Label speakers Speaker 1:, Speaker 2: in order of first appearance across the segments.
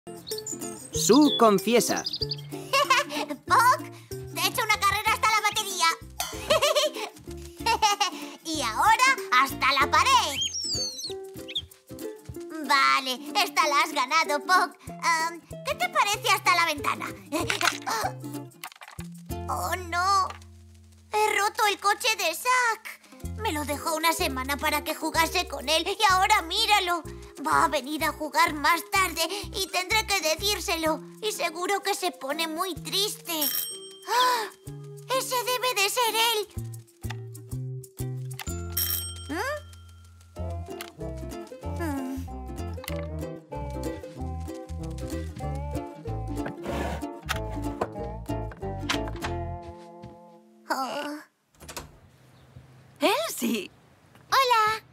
Speaker 1: Sue confiesa.
Speaker 2: Puck, te he hecho una carrera hasta la batería. Y ahora hasta la pared. Vale, esta la has ganado, Puck. ¿Qué te parece hasta la ventana? ¡Oh, no! He roto el coche de Zack. Me lo dejó una semana para que jugase con él y ahora míralo. Va a venir a jugar más tarde y tendré que decírselo. Y seguro que se pone muy triste. ¡Ah! ¡Ese debe de ser él! Oh.
Speaker 3: ¡Elsie!
Speaker 2: ¡Hola!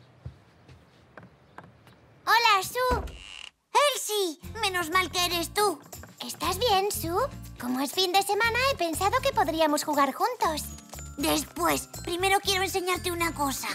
Speaker 2: ¡Hola, Sue! ¡Elsie! Menos mal que eres tú.
Speaker 4: ¿Estás bien, Sue? Como es fin de semana, he pensado que podríamos jugar juntos.
Speaker 2: Después, primero quiero enseñarte una cosa.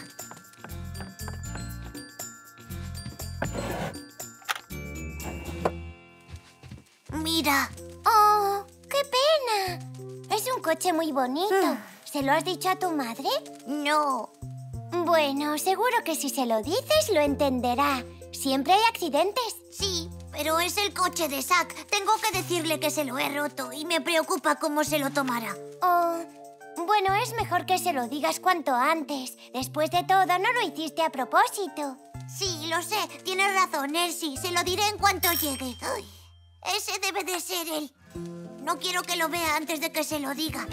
Speaker 2: Mira.
Speaker 4: ¡Oh, qué pena! Es un coche muy bonito. ¿Se lo has dicho a tu madre?
Speaker 2: No.
Speaker 4: Bueno, seguro que si se lo dices lo entenderá. Siempre hay accidentes.
Speaker 2: Sí, pero es el coche de Zack. Tengo que decirle que se lo he roto y me preocupa cómo se lo tomará.
Speaker 4: Oh, bueno, es mejor que se lo digas cuanto antes. Después de todo, no lo hiciste a propósito.
Speaker 2: Sí, lo sé. Tienes razón, Elsie. Se lo diré en cuanto llegue. Ay, ese debe de ser él. No quiero que lo vea antes de que se lo diga.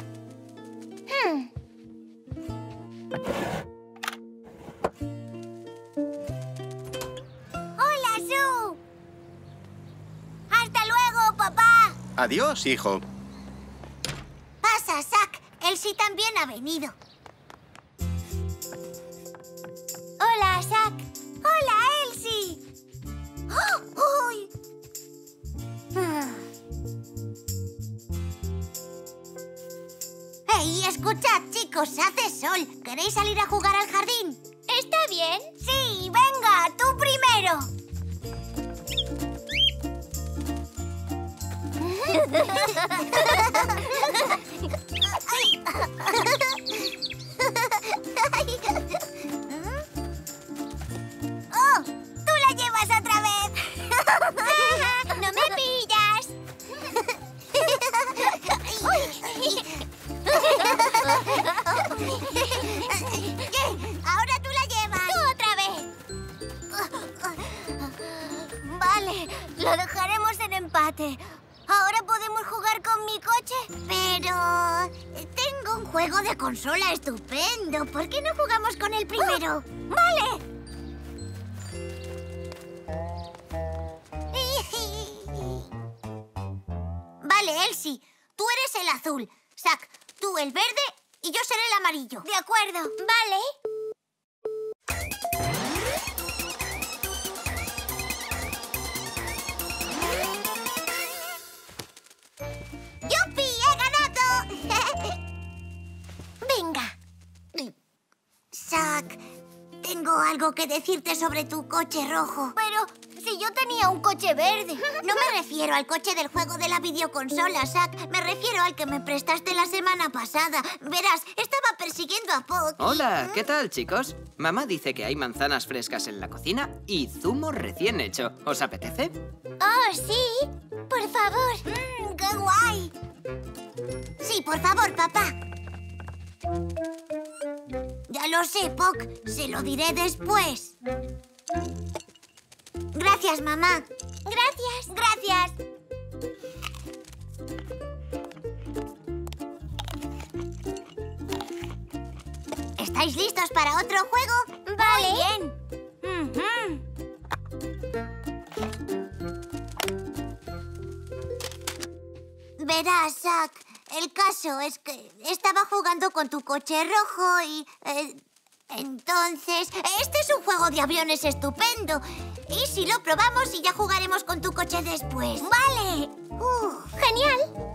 Speaker 2: ¡Hola, Sue! ¡Hasta luego, papá!
Speaker 5: Adiós, hijo.
Speaker 2: Pasa, Zack. Elsie también ha venido.
Speaker 4: Hola, Zack.
Speaker 2: ¡Hola, Elsie! ¡Oh! ¡Uy! ¡Hey, escuchad, chicos! ¡Hace sol! ¿Queréis salir a jugar al jardín?
Speaker 4: ¿Está bien?
Speaker 2: ¡Sí! ¡Venga! ¡Tú primero! ¡Oh! ¡Tú la llevas otra vez!
Speaker 4: ¡No me pillas!
Speaker 2: ¿Qué? ¡Ahora tú la llevas!
Speaker 4: ¡Tú otra vez!
Speaker 2: Vale, lo dejaremos en empate. ¿Ahora podemos jugar con mi coche? Pero... tengo un juego de consola estupendo. ¿Por qué no jugamos con el primero? ¡Vale! Vale, Elsie. Tú eres el azul. Zack, tú el verde y yo seré el amarillo. ¿De acuerdo?
Speaker 4: Vale.
Speaker 2: ¡Yupi! ¡He ganado!
Speaker 4: Venga.
Speaker 2: Zack, tengo algo que decirte sobre tu coche rojo. Pero si yo tenía un coche verde. No me refiero al coche del juego de la videoconsola, Zack. Me refiero al que me prestaste la semana pasada. Verás, estaba persiguiendo a Puck.
Speaker 1: Hola, ¿qué tal, chicos? Mamá dice que hay manzanas frescas en la cocina y zumo recién hecho. ¿Os apetece?
Speaker 4: Oh, sí. Por favor.
Speaker 2: ¡Qué guay! Sí, por favor, papá. Ya lo sé, Puck. Se lo diré después. Gracias, mamá.
Speaker 4: Gracias.
Speaker 2: Gracias. ¿Estáis listos para otro juego?
Speaker 4: Vale.
Speaker 2: Muy bien. Verás, Zack, el caso es que estaba jugando con tu coche rojo y... entonces, este es un juego de aviones estupendo. Y si lo probamos y ya jugaremos con tu coche después. ¡Vale!
Speaker 4: Genial.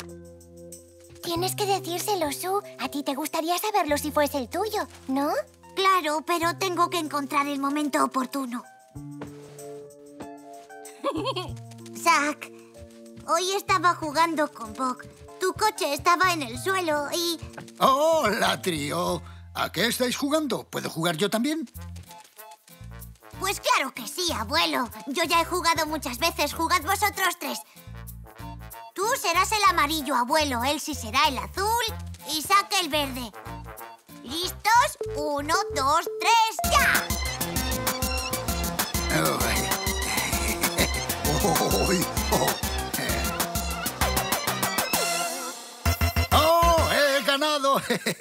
Speaker 4: Tienes que decírselo, Sue. A ti te gustaría saberlo si fuese el tuyo, ¿no?
Speaker 2: claro, pero tengo que encontrar el momento oportuno. Zack, hoy estaba jugando con Puck. Tu coche estaba en el suelo y...
Speaker 3: ¡Hola, trío! ¿A qué estáis jugando? ¿Puedo jugar yo también?
Speaker 2: Pues claro que sí, abuelo. Yo ya he jugado muchas veces. Jugad vosotros tres. Tú serás el amarillo, abuelo. Elsie será el azul y Zack el verde. ¿Listos? 1, 2, 3, ¡ya!
Speaker 3: ¡Oh, he ganado!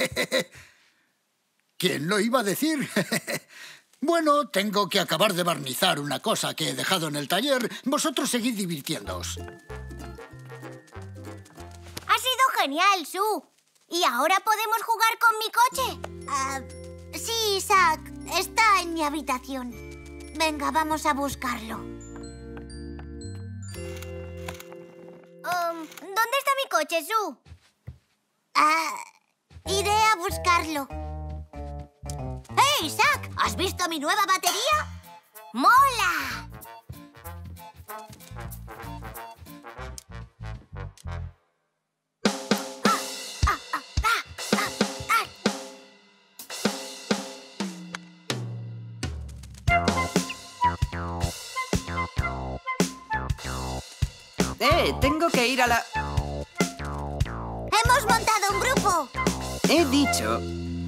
Speaker 3: ¿Quién lo iba a decir? Bueno, tengo que acabar de barnizar una cosa que he dejado en el taller. Vosotros seguid divirtiéndoos.
Speaker 4: Ha sido genial, Sue. ¿Y ahora podemos jugar con mi coche?
Speaker 2: Sí, Zack. Está en mi habitación. Venga, vamos a buscarlo.
Speaker 4: ¿Dónde está mi coche, Sue?
Speaker 2: Iré a buscarlo. ¡Hey, Zack! ¿Has visto mi nueva batería?
Speaker 4: ¡Mola!
Speaker 1: Tengo que ir a la...
Speaker 2: ¡Hemos montado un grupo!
Speaker 1: He dicho...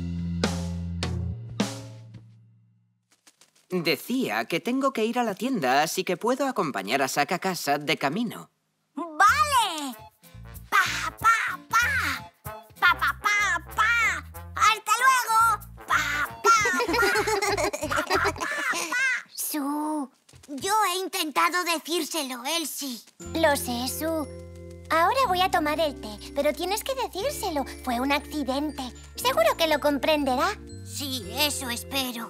Speaker 1: Decía que tengo que ir a la tienda, así que puedo acompañar a Zack a casa de camino.
Speaker 4: ¡Vale! ¡Pa, pa, pa! ¡Pa, pa, pa, pa! ¡Hasta luego! ¡Pa, pa, pa! ¡Pa, pa, pa!
Speaker 2: Sue, yo he intentado decírselo, Elsie.
Speaker 4: Lo sé, Sue. Ahora voy a tomar el té, pero tienes que decírselo. Fue un accidente. Seguro que lo comprenderá.
Speaker 2: Sí, eso espero.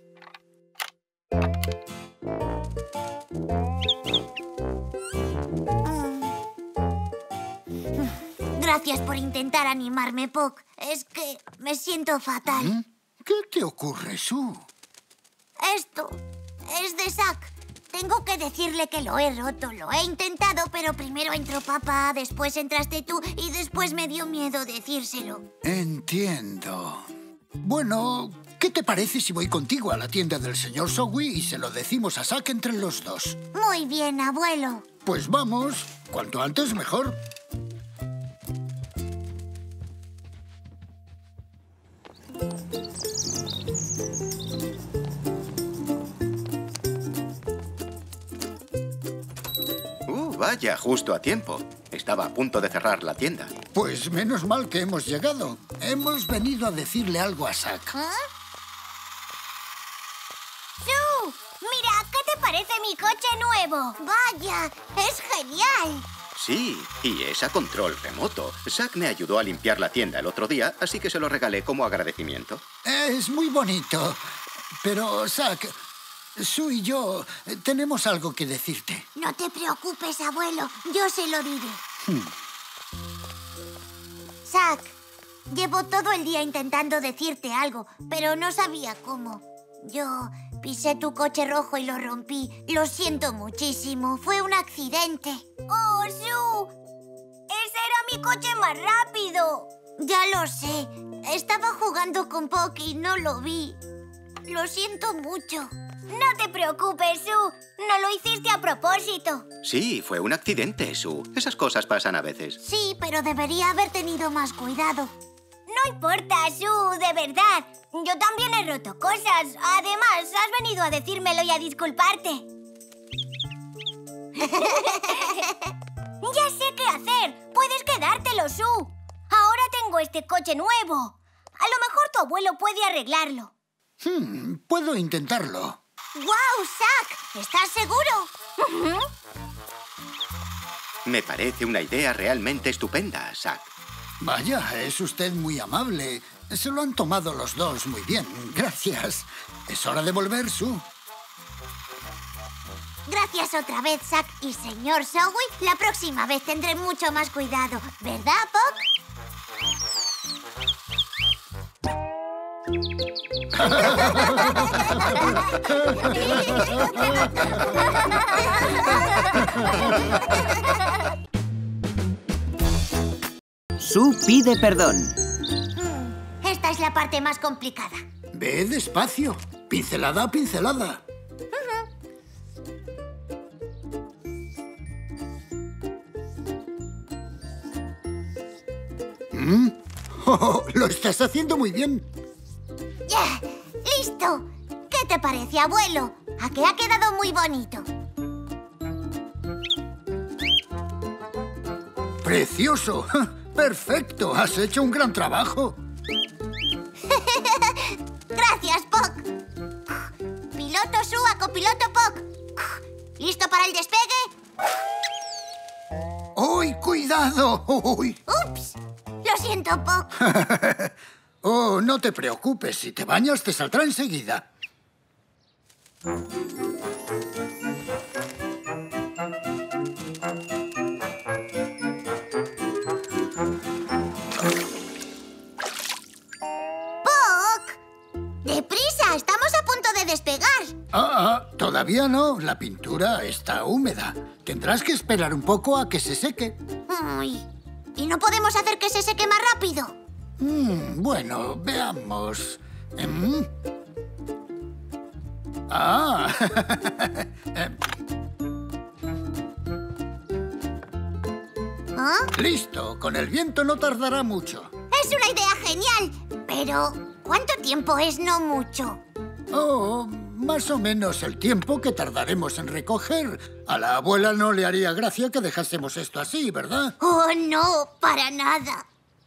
Speaker 2: Gracias por intentar animarme, Puck. Es que me siento fatal.
Speaker 3: ¿Qué te ocurre, Sue?
Speaker 2: Esto es de Zack. Tengo que decirle que lo he roto. Lo he intentado, pero primero entró papá, después entraste tú y después me dio miedo decírselo.
Speaker 3: Entiendo. Bueno, ¿qué te parece si voy contigo a la tienda del señor Sogui y se lo decimos a Zack entre los dos?
Speaker 2: Muy bien, abuelo.
Speaker 3: Pues vamos. Cuanto antes, mejor.
Speaker 5: Vaya, justo a tiempo. Estaba a punto de cerrar la tienda.
Speaker 3: Pues menos mal que hemos llegado. Hemos venido a decirle algo a Zack.
Speaker 4: ¡Sue! Mira, ¿qué te parece mi coche nuevo?
Speaker 2: ¡Vaya! ¡Es genial!
Speaker 5: Sí, y es a control remoto. Zack me ayudó a limpiar la tienda el otro día, así que se lo regalé como agradecimiento.
Speaker 3: Es muy bonito. Pero, Zack, Sue y yo tenemos algo que decirte.
Speaker 2: No te preocupes, abuelo. Yo se lo diré. Zack, llevo todo el día intentando decirte algo, pero no sabía cómo. Yo pisé tu coche rojo y lo rompí. Lo siento muchísimo. Fue un accidente.
Speaker 4: ¡Oh, Sue! ¡Ese era mi coche más rápido!
Speaker 2: Ya lo sé. Estaba jugando con Puck y no lo vi. Lo siento mucho.
Speaker 4: No te preocupes, Sue. No lo hiciste a propósito.
Speaker 5: Sí, fue un accidente, Sue. Esas cosas pasan a veces.
Speaker 2: Sí, pero debería haber tenido más cuidado.
Speaker 4: No importa, Sue, de verdad. Yo también he roto cosas. Además, has venido a decírmelo y a disculparte. Ya sé qué hacer. Puedes quedártelo, Sue. Ahora tengo este coche nuevo. A lo mejor tu abuelo puede arreglarlo.
Speaker 3: Puedo intentarlo.
Speaker 2: ¡Guau, Zack! ¿Estás seguro?
Speaker 5: Me parece una idea realmente estupenda, Zack.
Speaker 3: Vaya, es usted muy amable. Se lo han tomado los dos muy bien. Gracias. Es hora de volver, Sue.
Speaker 2: Gracias otra vez, Zack y señor Sogui. La próxima vez tendré mucho más cuidado. ¿Verdad, Puck?
Speaker 1: Sue pide perdón.
Speaker 2: Esta es la parte más complicada.
Speaker 3: Ve despacio. Pincelada a pincelada. Oh, lo estás haciendo muy bien.
Speaker 2: ¡Ya! ¡Listo! ¿Qué te parece, abuelo? ¿A que ha quedado muy bonito?
Speaker 3: ¡Precioso! ¡Perfecto! Has hecho un gran trabajo.
Speaker 2: ¡Gracias, Puck! Piloto Sue a copiloto Puck. ¿Listo para el despegue?
Speaker 3: ¡Uy, cuidado! ¡Uy!
Speaker 2: ¡Ups! Lo siento, Puck.
Speaker 3: Oh, no te preocupes. Si te bañas, te saldrá enseguida.
Speaker 2: ¡Puck! ¡Deprisa! ¡Estamos a punto de despegar!
Speaker 3: Todavía no. La pintura está húmeda. Tendrás que esperar un poco a que se seque.
Speaker 2: Ay, ¿y no podemos hacer que se seque más rápido?
Speaker 3: Bueno, veamos.
Speaker 2: ¿Ah?
Speaker 3: Listo. Con el viento no tardará mucho.
Speaker 2: Es una idea genial, pero ¿cuánto tiempo es no mucho?
Speaker 3: Oh, más o menos el tiempo que tardaremos en recoger. A la abuela no le haría gracia que dejásemos esto así, ¿verdad?
Speaker 2: Oh, no, para nada.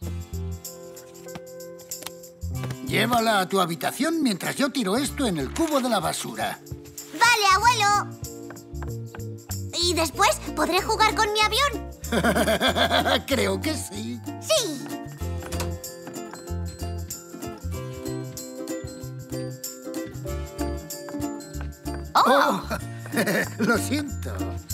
Speaker 3: Llévala a tu habitación mientras yo tiro esto en el cubo de la basura.
Speaker 2: Vale, abuelo. ¿Y después podré jugar con mi avión?
Speaker 3: Creo que sí.
Speaker 2: Sí.
Speaker 3: Oh, lo siento.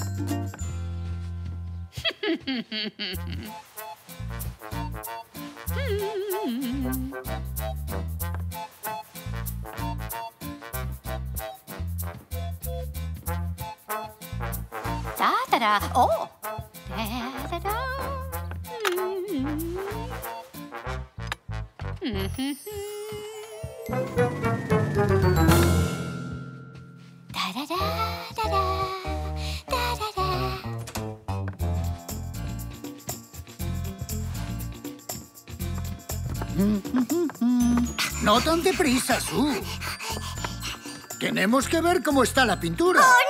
Speaker 4: Ta-da-da. Oh. Ta-da-da. Ta-da-da-da-da. Ta-da-da.
Speaker 3: No tan deprisa, Sue. Tenemos que ver cómo está la pintura.
Speaker 2: ¡Oh,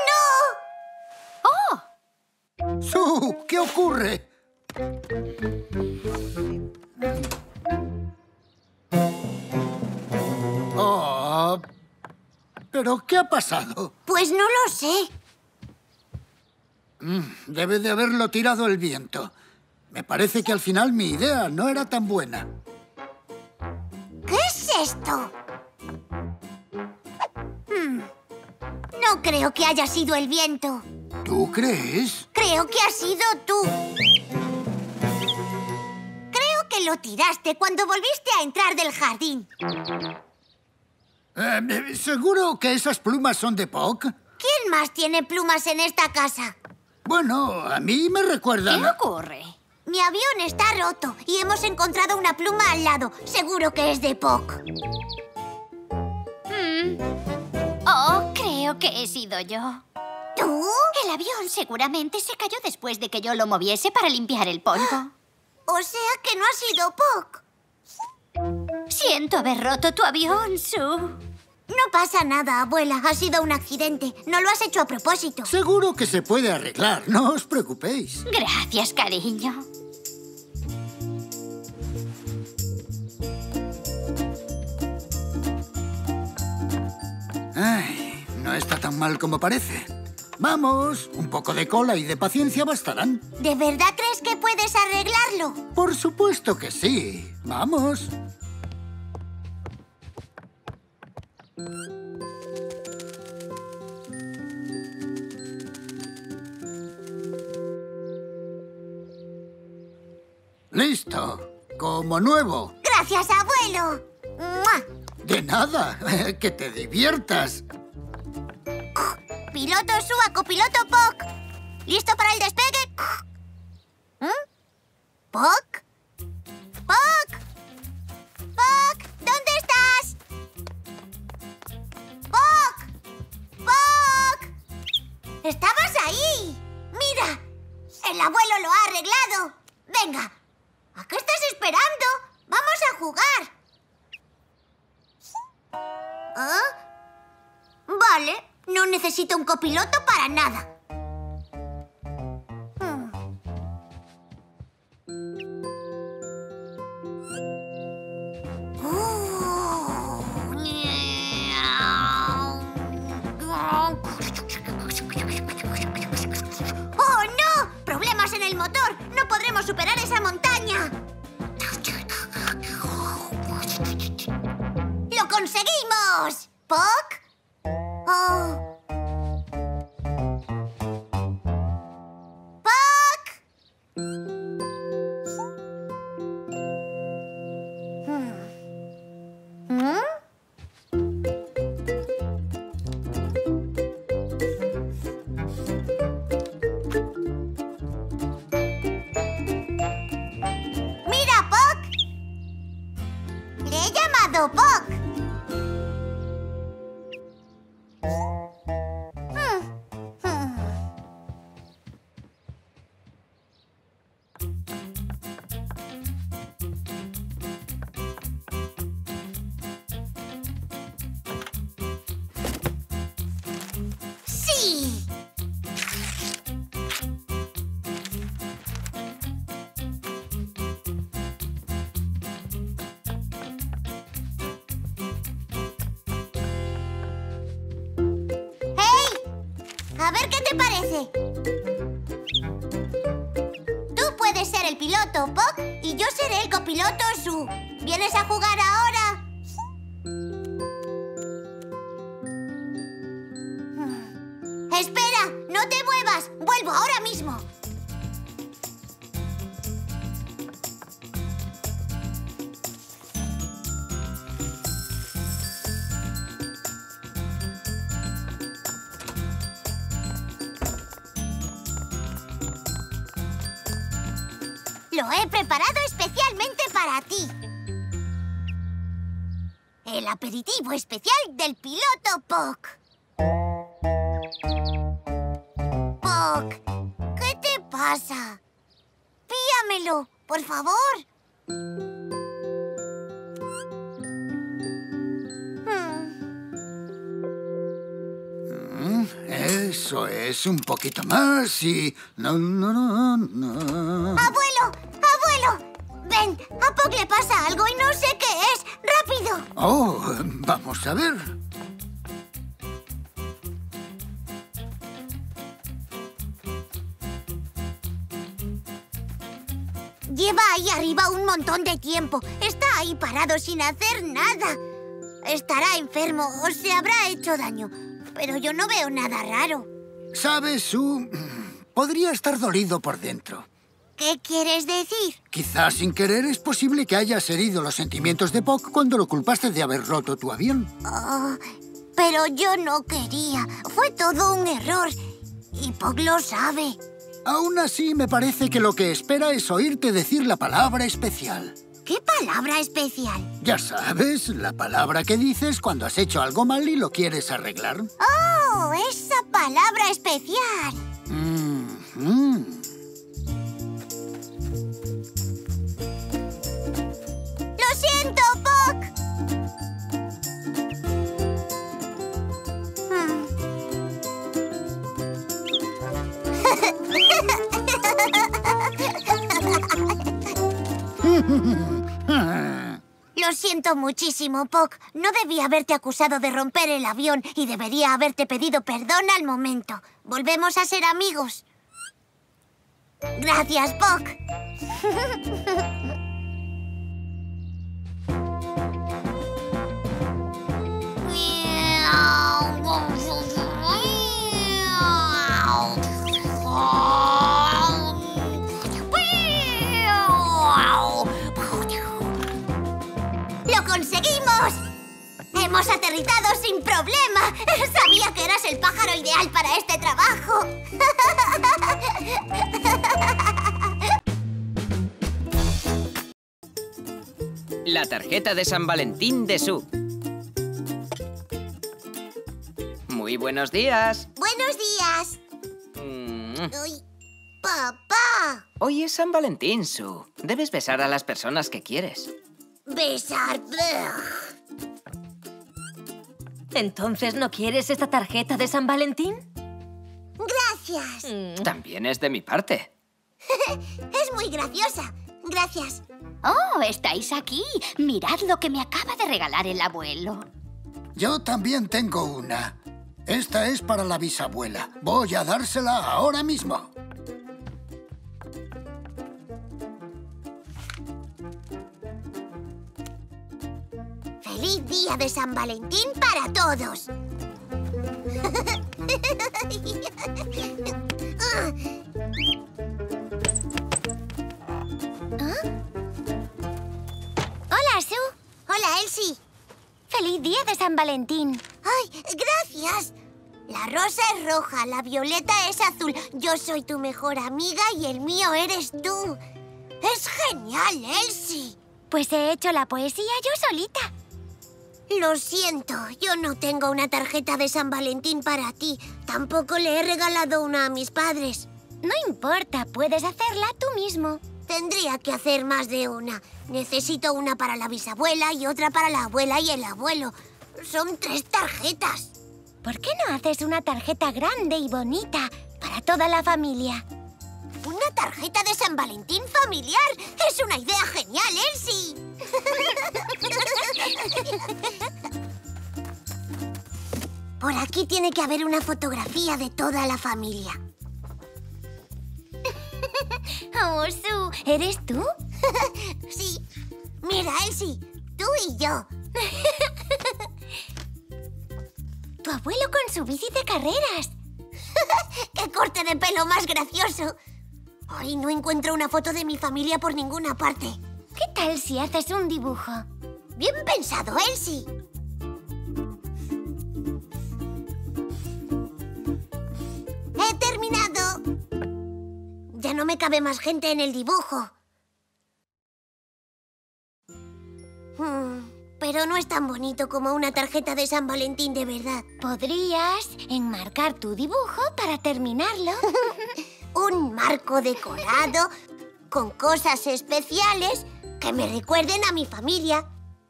Speaker 2: no!
Speaker 3: Sue, ¿qué ocurre? Oh, ¿pero qué ha pasado?
Speaker 2: Pues no lo sé.
Speaker 3: Debe de haberlo tirado el viento. Me parece que al final mi idea no era tan buena.
Speaker 2: ¿Qué es esto? No creo que haya sido el viento.
Speaker 3: ¿Tú crees?
Speaker 2: Creo que has sido tú. Creo que lo tiraste cuando volviste a entrar del jardín.
Speaker 3: ¿Seguro que esas plumas son de Puck?
Speaker 2: ¿Quién más tiene plumas en esta casa?
Speaker 3: Bueno, a mí me recuerdan...
Speaker 4: ¿Qué ocurre?
Speaker 2: Mi avión está roto y hemos encontrado una pluma al lado. Seguro que es de Puck.
Speaker 4: Oh, creo que he sido yo.
Speaker 2: ¿Tú?
Speaker 4: El avión seguramente se cayó después de que yo lo moviese para limpiar el polvo.
Speaker 2: O sea que no ha sido Puck.
Speaker 4: Siento haber roto tu avión, Sue.
Speaker 2: No pasa nada, abuela. Ha sido un accidente. No lo has hecho a propósito.
Speaker 3: Seguro que se puede arreglar, no os preocupéis.
Speaker 4: Gracias, cariño.
Speaker 3: Ay, no está tan mal como parece. Vamos, un poco de cola y de paciencia bastarán.
Speaker 2: ¿De verdad crees que puedes arreglarlo?
Speaker 3: Por supuesto que sí. Vamos. Listo. Como nuevo.
Speaker 2: Gracias, abuelo. ¡Mua!
Speaker 3: De nada. Que te diviertas.
Speaker 2: Piloto Sue, copiloto Puck. ¿Listo para el despegue? ¿Puck? ¡Puck! ¡Puck! ¿Dónde estás? ¡Puck! ¡Puck! ¡Estabas ahí! ¡Mira! ¡El abuelo lo ha arreglado! ¡Venga! ¿A qué estás esperando? ¡Vamos a jugar! ¿Ah? Vale, no necesito un copiloto para nada. ¡Oh, no! ¡Problemas en el motor! ¡No podremos superar esa montaña! ¡Lo conseguimos! ¿Puck? Oh. ¡Puck! ¡Mira, Puck! Le he llamado Puck. ¡Sí! ¡Hey! A ver qué te parece. Tú puedes ser el piloto, Puck, y yo seré el copiloto, Sue. ¿Vienes a jugar ahora? Espera, no te muevas. Vuelvo ahora mismo. Lo he preparado especialmente para ti. El aperitivo especial del piloto Puck. Puck, ¿qué te pasa? Píamelo, por favor.
Speaker 3: Eso es, un poquito más y... No.
Speaker 2: ¡Abuelo! ¡Abuelo! Ven, a Puck le pasa algo y no sé qué es. ¡Rápido!
Speaker 3: Oh, vamos a ver.
Speaker 2: Lleva ahí arriba un montón de tiempo. Está ahí parado sin hacer nada. Estará enfermo o se habrá hecho daño. Pero yo no veo nada raro.
Speaker 3: ¿Sabes, Sue? Podría estar dolido por dentro.
Speaker 2: ¿Qué quieres decir?
Speaker 3: Quizás sin querer es posible que hayas herido los sentimientos de Puck cuando lo culpaste de haber roto tu avión.
Speaker 2: Oh, pero yo no quería. Fue todo un error. Y Puck lo sabe.
Speaker 3: Aún así, me parece que lo que espera es oírte decir la palabra especial.
Speaker 2: ¿Qué palabra especial?
Speaker 3: Ya sabes, la palabra que dices cuando has hecho algo mal y lo quieres arreglar.
Speaker 2: ¡Oh, esa palabra especial! ¡Lo siento, Puck! Lo siento muchísimo, Puck. No debía haberte acusado de romper el avión y debería haberte pedido perdón al momento. Volvemos a ser amigos. Gracias, Puck. ¡Lo conseguimos! aterrizado sin problema. Sabía que eras el pájaro ideal para este trabajo.
Speaker 1: La tarjeta de San Valentín de Sue. Muy buenos días.
Speaker 2: Buenos días. Uy, papá.
Speaker 1: Hoy es San Valentín, Sue. Debes besar a las personas que quieres.
Speaker 2: Besar.
Speaker 6: ¿Entonces no quieres esta tarjeta de San Valentín?
Speaker 2: Gracias.
Speaker 1: También es de mi parte.
Speaker 2: Es muy graciosa. Gracias.
Speaker 4: ¡Oh, estáis aquí! Mirad lo que me acaba de regalar el abuelo.
Speaker 3: Yo también tengo una. Esta es para la bisabuela. Voy a dársela ahora mismo.
Speaker 2: ¡Feliz día de San Valentín para todos!
Speaker 4: Hola, Sue.
Speaker 2: Hola, Elsie.
Speaker 4: ¡Feliz día de San Valentín!
Speaker 2: ¡Ay, gracias! La rosa es roja, la violeta es azul. Yo soy tu mejor amiga y el mío eres tú. ¡Es genial, Elsie!
Speaker 4: Pues he hecho la poesía yo solita.
Speaker 2: Lo siento, yo no tengo una tarjeta de San Valentín para ti. Tampoco le he regalado una a mis padres.
Speaker 4: No importa, puedes hacerla tú mismo.
Speaker 2: Tendría que hacer más de una. Necesito una para la bisabuela y otra para la abuela y el abuelo. Son 3 tarjetas.
Speaker 4: ¿Por qué no haces una tarjeta grande y bonita para toda la familia?
Speaker 2: ¿Una tarjeta de San Valentín familiar? ¡Es una idea genial, Elsie! Por aquí tiene que haber una fotografía de toda la familia.
Speaker 4: Oh, Sue, ¿eres tú?
Speaker 2: Sí. Mira, Elsie, tú y yo.
Speaker 4: Tu abuelo con su bici de carreras.
Speaker 2: ¡Qué corte de pelo más gracioso! Hoy no encuentro una foto de mi familia por ninguna parte.
Speaker 4: ¿Qué tal si haces un dibujo?
Speaker 2: Bien pensado, Elsie. ¡He terminado! Ya no me cabe más gente en el dibujo. Pero no es tan bonito como una tarjeta de San Valentín de verdad.
Speaker 4: Podrías enmarcar tu dibujo para terminarlo.
Speaker 2: Un marco decorado con cosas especiales que me recuerden a mi familia.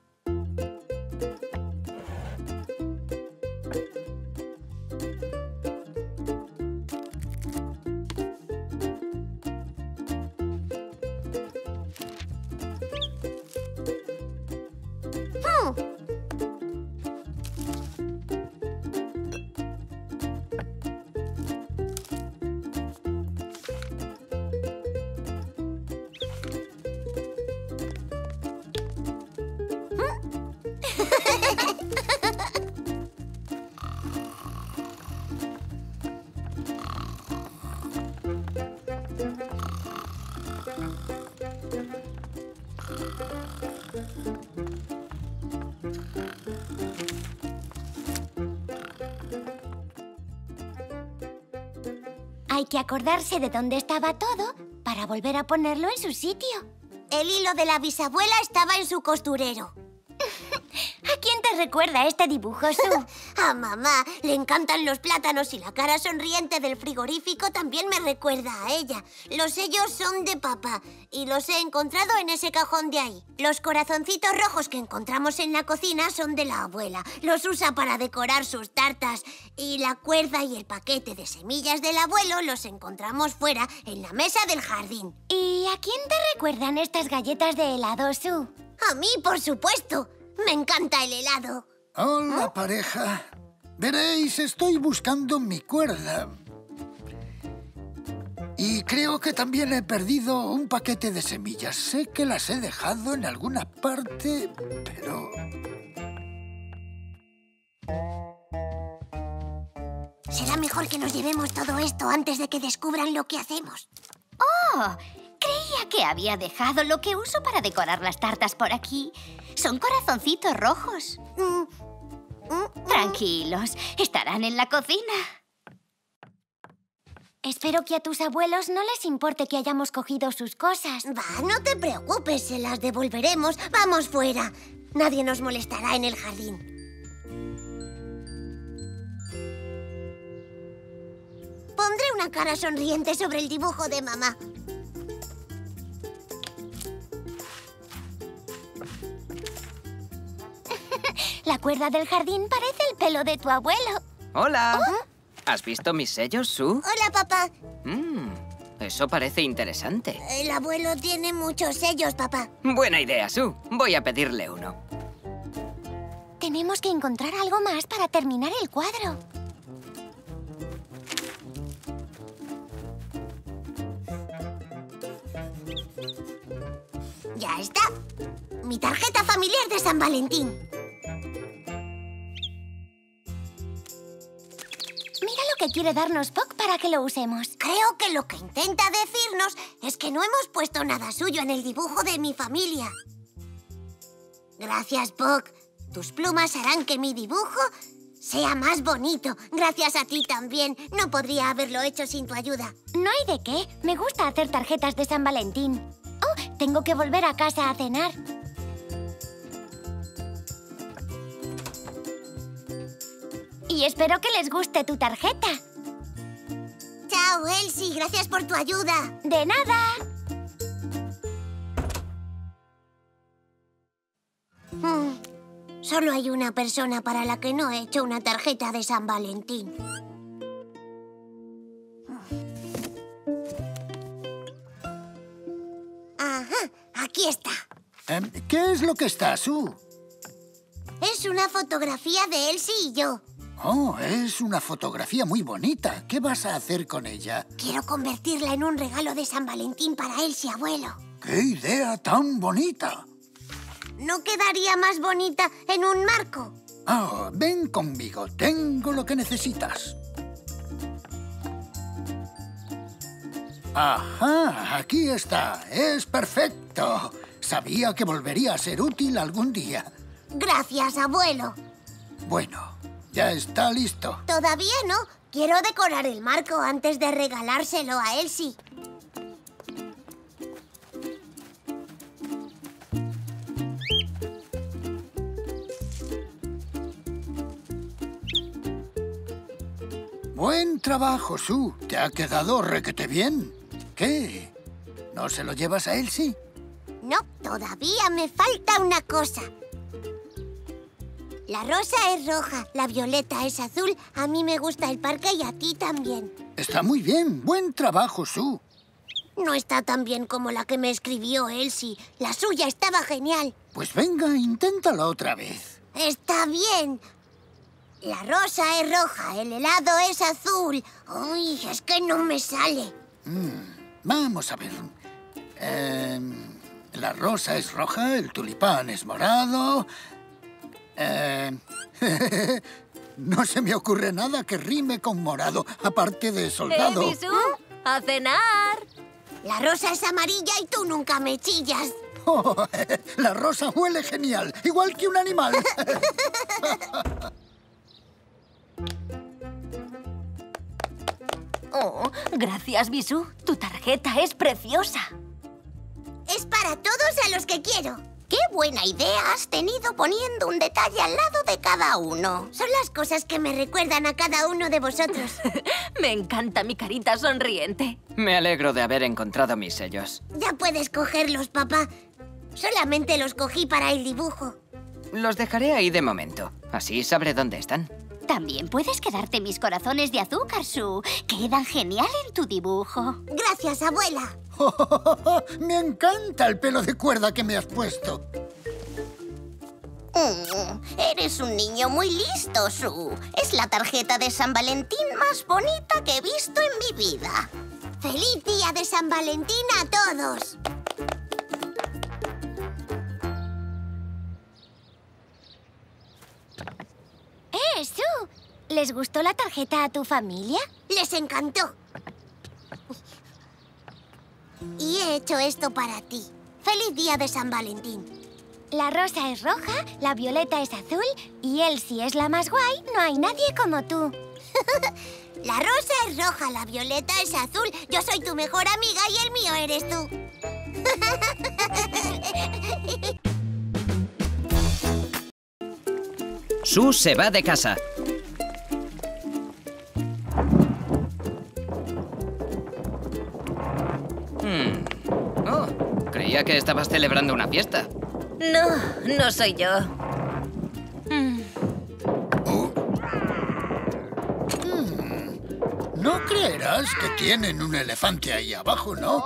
Speaker 4: Hay que acordarse de dónde estaba todo para volver a ponerlo en su sitio.
Speaker 2: El hilo de la bisabuela estaba en su costurero.
Speaker 4: ¿A quién te recuerda este dibujo, Sue?
Speaker 2: A mamá le encantan los plátanos y la cara sonriente del frigorífico también me recuerda a ella. Los sellos son de papá y los he encontrado en ese cajón de ahí. Los corazoncitos rojos que encontramos en la cocina son de la abuela. Los usa para decorar sus tartas. Y la cuerda y el paquete de semillas del abuelo los encontramos fuera en la mesa del jardín.
Speaker 4: ¿Y a quién te recuerdan estas galletas de helado, Sue?
Speaker 2: A mí, por supuesto. Me encanta el helado.
Speaker 3: Hola, pareja. Veréis, estoy buscando mi cuerda. Y creo que también he perdido un paquete de semillas. Sé que las he dejado en alguna parte, pero...
Speaker 2: Será mejor que nos llevemos todo esto antes de que descubran lo que hacemos.
Speaker 4: ¡Oh! Creía que había dejado lo que uso para decorar las tartas por aquí. Son corazoncitos rojos. Tranquilos, estarán en la cocina. Espero que a tus abuelos no les importe que hayamos cogido sus cosas.
Speaker 2: Va, no te preocupes, se las devolveremos. Vamos fuera. Nadie nos molestará en el jardín. Pondré una cara sonriente sobre el dibujo de mamá.
Speaker 4: La cuerda del jardín parece el pelo de tu abuelo.
Speaker 1: ¡Hola! ¿Has visto mis sellos, Sue?
Speaker 2: Hola, papá.
Speaker 1: Eso parece interesante.
Speaker 2: El abuelo tiene muchos sellos, papá.
Speaker 1: Buena idea, Sue. Voy a pedirle uno.
Speaker 4: Tenemos que encontrar algo más para terminar el cuadro.
Speaker 2: Ya está. Mi tarjeta familiar de San Valentín.
Speaker 4: Mira lo que quiere darnos Puck para que lo usemos.
Speaker 2: Creo que lo que intenta decirnos es que no hemos puesto nada suyo en el dibujo de mi familia. Gracias, Puck. Tus plumas harán que mi dibujo sea más bonito. Gracias a ti también. No podría haberlo hecho sin tu ayuda.
Speaker 4: No hay de qué. Me gusta hacer tarjetas de San Valentín. Oh, tengo que volver a casa a cenar. Y espero que les guste tu tarjeta.
Speaker 2: Chao, Elsie. Gracias por tu ayuda.
Speaker 4: ¡De nada!
Speaker 2: Solo hay una persona para la que no he hecho una tarjeta de San Valentín. Ajá, aquí está.
Speaker 3: ¿Qué es lo que está, Sue?
Speaker 2: Es una fotografía de Elsie y yo.
Speaker 3: Oh, es una fotografía muy bonita. ¿Qué vas a hacer con ella?
Speaker 2: Quiero convertirla en un regalo de San Valentín para Elsie, abuelo.
Speaker 3: ¡Qué idea tan bonita!
Speaker 2: ¿No quedaría más bonita en un marco?
Speaker 3: Oh, ven conmigo. Tengo lo que necesitas. Ajá, aquí está. Es perfecto. Sabía que volvería a ser útil algún día.
Speaker 2: Gracias, abuelo.
Speaker 3: Bueno, ya está listo.
Speaker 2: Todavía no. Quiero decorar el marco antes de regalárselo a Elsie.
Speaker 3: Buen trabajo, Sue. Te ha quedado requete bien. ¿Qué? ¿No se lo llevas a Elsie?
Speaker 2: No, todavía me falta una cosa. La rosa es roja, la violeta es azul. A mí me gusta el parque y a ti también.
Speaker 3: Está muy bien. Buen trabajo, Sue.
Speaker 2: No está tan bien como la que me escribió Elsie. La suya estaba genial.
Speaker 3: Pues venga, inténtalo otra vez.
Speaker 2: Está bien. La rosa es roja, el helado es azul. Uy, es que no me sale.
Speaker 3: Vamos a ver. La rosa es roja, el tulipán es morado. No se me ocurre nada que rime con morado, aparte de soldado.
Speaker 6: Bisú! ¡A cenar!
Speaker 2: La rosa es amarilla y tú nunca me chillas.
Speaker 3: Oh, la rosa huele genial, igual que un animal.
Speaker 6: Oh, gracias, Bisú. Tu tarjeta es preciosa.
Speaker 2: Es para todos a los que quiero. ¡Qué buena idea has tenido poniendo un detalle al lado de cada uno! Son las cosas que me recuerdan a cada uno de vosotros.
Speaker 6: Me encanta mi carita sonriente.
Speaker 1: Me alegro de haber encontrado mis sellos.
Speaker 2: Ya puedes cogerlos, papá. Solamente los cogí para el dibujo.
Speaker 1: Los dejaré ahí de momento. Así sabré dónde están.
Speaker 4: También puedes quedarte mis corazones de azúcar, Sue. Quedan genial en tu dibujo.
Speaker 2: Gracias, abuela.
Speaker 3: Me encanta el pelo de cuerda que me has puesto.
Speaker 2: Eres un niño muy listo, Sue. Es la tarjeta de San Valentín más bonita que he visto en mi vida. ¡Feliz día de San Valentín a todos!
Speaker 4: Sue, ¿les gustó la tarjeta a tu familia?
Speaker 2: ¡Les encantó! Y he hecho esto para ti. ¡Feliz día de San Valentín!
Speaker 4: La rosa es roja, la violeta es azul y Elsie es la más guay. No hay nadie como tú.
Speaker 2: La rosa es roja, la violeta es azul. Yo soy tu mejor amiga y el mío eres tú.
Speaker 1: Sue se va de casa. Oh, creía que estabas celebrando una fiesta.
Speaker 6: No, no soy yo.
Speaker 3: No creerás que tienen un elefante ahí abajo, ¿no?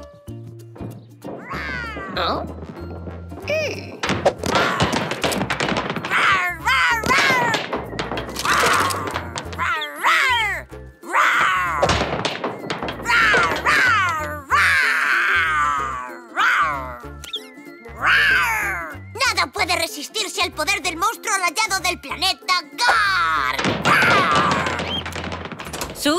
Speaker 2: Nada puede resistirse al poder del monstruo rayado del planeta Gar.
Speaker 6: ¿Sue?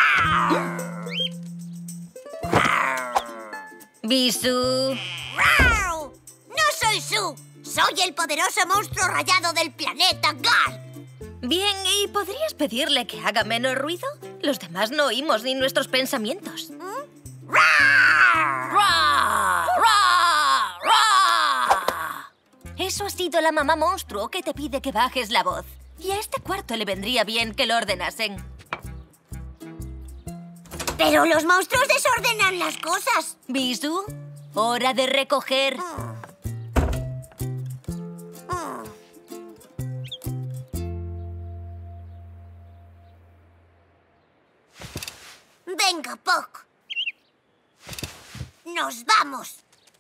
Speaker 6: ¿Bisú?
Speaker 2: ¡No soy Sue! ¡Soy el poderoso monstruo rayado del planeta Gar!
Speaker 6: Bien, ¿y podrías pedirle que haga menos ruido? Los demás no oímos ni nuestros pensamientos. Eso ha sido la mamá monstruo que te pide que bajes la voz. Y a este cuarto le vendría bien que lo ordenasen.
Speaker 2: Pero los monstruos desordenan las cosas.
Speaker 6: ¿Bisú? Hora de recoger.
Speaker 2: Venga, Puck. ¡Nos vamos!